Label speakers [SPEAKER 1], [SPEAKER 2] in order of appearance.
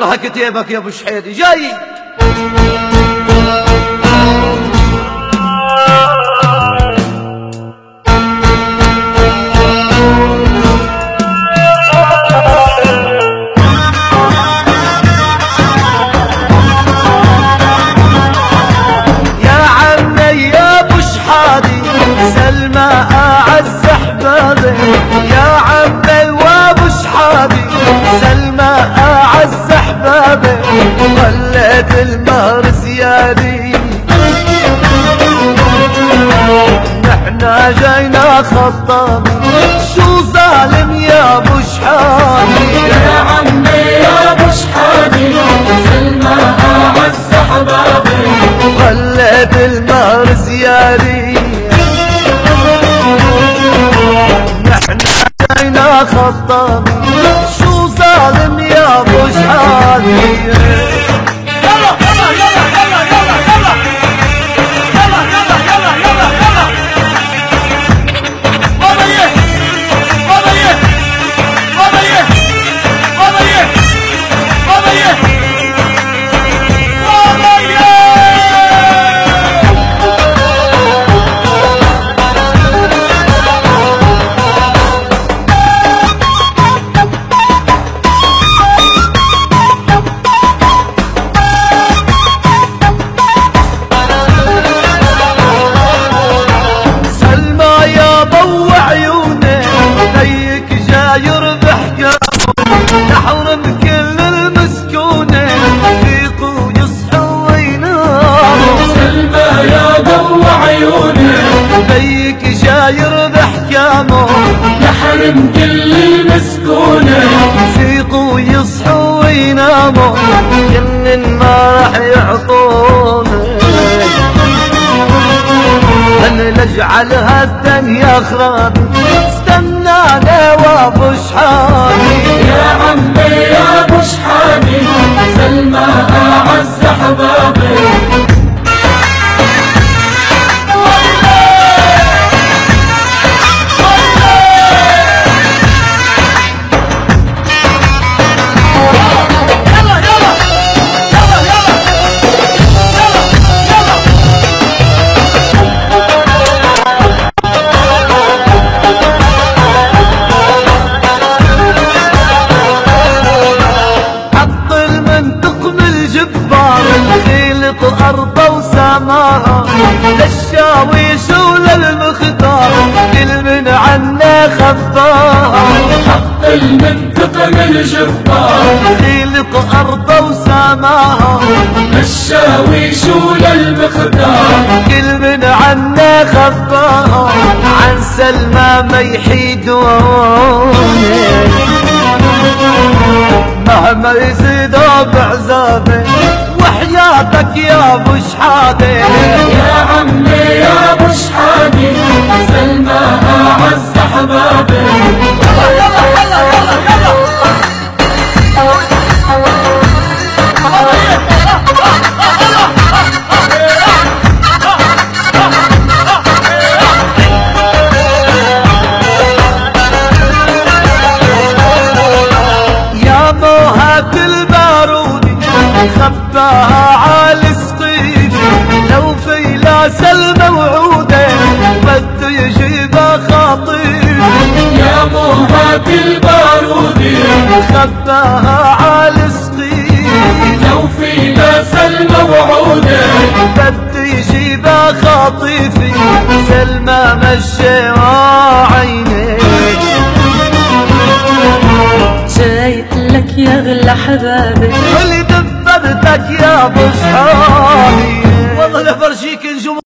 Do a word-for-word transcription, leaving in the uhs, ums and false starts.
[SPEAKER 1] كتيبك يا ابو شحيدي جاي.
[SPEAKER 2] يا عمي يا ابو شحادي سلمى اعز احبابي، يا عمي وابو شحادي سلمى اعز احبابي، خليت المهر زيادي نحنا جاينا خطابي، شو ظالم يا ابو شحادي.
[SPEAKER 3] يا عمي يا ابو شحادي سلمى اعز احبابي،
[SPEAKER 2] خليت المهر زيادي نحنا جاينا خطابي، شو ظالم يا ابو شحادي. يربح كامو نحرم كل المسكونة يفيقوا يصحوا ويناموا.
[SPEAKER 3] سلمى يا ضو عيوني
[SPEAKER 2] بيك جا يربح كامو
[SPEAKER 3] نحرم كل المسكونة
[SPEAKER 2] يفيقوا يصحوا ويناموا، جنن ما راح يعطونا من نجعلها الدنيا خرابي، استنانا وابو شحادي.
[SPEAKER 3] يا عمي يا ابو شحادي سلمى اعز احبابي.
[SPEAKER 2] الخيلق أرضه وسماها للشاويش وللمختار كل من عنا خباها.
[SPEAKER 3] حق المنطقة من الجبار
[SPEAKER 2] خيلق أرضه وسماها
[SPEAKER 3] للشاويش وللمختار
[SPEAKER 2] كل من عنا خباها، عن سلمى ما يحيدوني مهما يزيدوا بعذابي، وحياتك يا ابو شحادي.
[SPEAKER 3] يا عمي يا ابو شحادي سلمى اعز احبابي.
[SPEAKER 1] يلا يلا يلا يلا يلا
[SPEAKER 2] يا موهات البارودي خباها عالي سقيفي، لو في لا سلمى وعوده بده يجيبها خاطيفي.
[SPEAKER 3] يا موهات البارودي
[SPEAKER 2] خباها عالي سقيفي،
[SPEAKER 3] لو في لا سلمى وعوده
[SPEAKER 2] بده يجيبها خاطيفي. سلمى مشي عيني
[SPEAKER 4] جايت لك يا غلا حبابي،
[SPEAKER 2] اللي دبرتك يا ابو صحابي.
[SPEAKER 1] والله لفرجيك نجوم